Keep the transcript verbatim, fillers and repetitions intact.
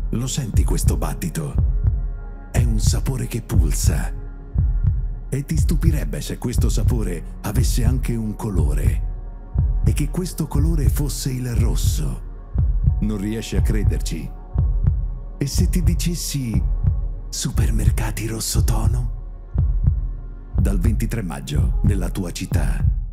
Lo senti questo battito? È un sapore che pulsa. E ti stupirebbe se questo sapore avesse anche un colore. E che questo colore fosse il rosso. Non riesci a crederci? E se ti dicessi supermercati Rosso Tono? Dal ventitré maggio, nella tua città.